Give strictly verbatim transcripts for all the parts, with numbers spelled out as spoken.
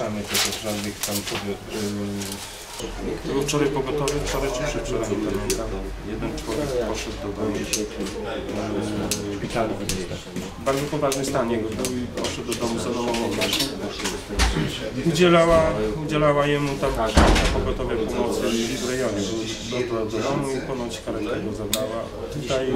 mamy też żadnych tam yy, było wczoraj pogotowie, wczoraj czy przedwczoraj, nie pamiętam. Jeden człowiek poszedł do domu w szpitalu. W bardzo poważny stan jego był i poszedł do domu zadomową. Udzielała, udzielała jemu tam pogotowie pomocy w rejonie. Dotarł do domu i ponoć karetka go zabrała. Tutaj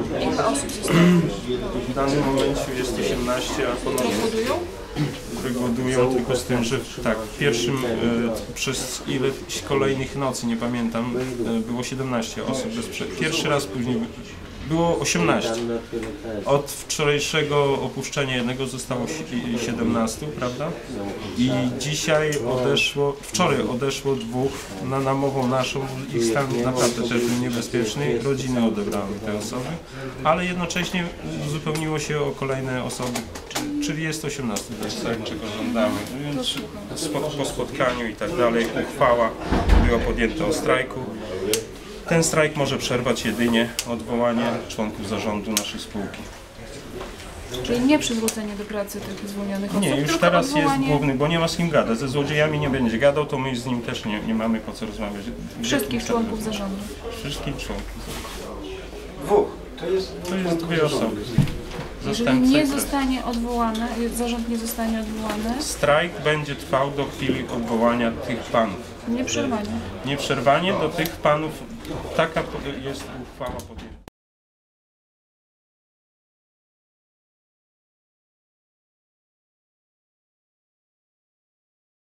w danym momencie jest osiemnaście, a ponoć głodują tylko z tym, że tak, w pierwszym e, przez ileś kolejnych nocy, nie pamiętam, e, było siedemnaście osób bez przerwy. Pierwszy raz później było osiemnaście. Od wczorajszego opuszczenia jednego zostało siedemnaście, prawda? I dzisiaj odeszło, wczoraj odeszło dwóch na namową naszą, ich stan naprawdę też był niebezpieczny, rodziny odebrały te osoby, ale jednocześnie uzupełniło się o kolejne osoby, czyli jest osiemnaście, to jest tak, czego żądamy. Więc po spotkaniu i tak dalej uchwała była podjęta o strajku. Ten strajk może przerwać jedynie odwołanie członków zarządu naszej spółki. Czyli nie przywrócenie do pracy tych zwolnionych osób, nie, już teraz odwołanie... jest główny, bo nie ma z kim gadać. Ze złodziejami nie będzie gadał, to my z nim też nie, nie mamy po co rozmawiać. Wszystkich członków zarządu? Wszystkich członków. Dwóch. To jest, to jest dwie osoby. Jeżeli nie zostanie odwołane, zarząd nie zostanie odwołany? Strajk będzie trwał do chwili odwołania tych panów. Nieprzerwanie? Nieprzerwanie do tych panów. Taka jest uchwała podjęta.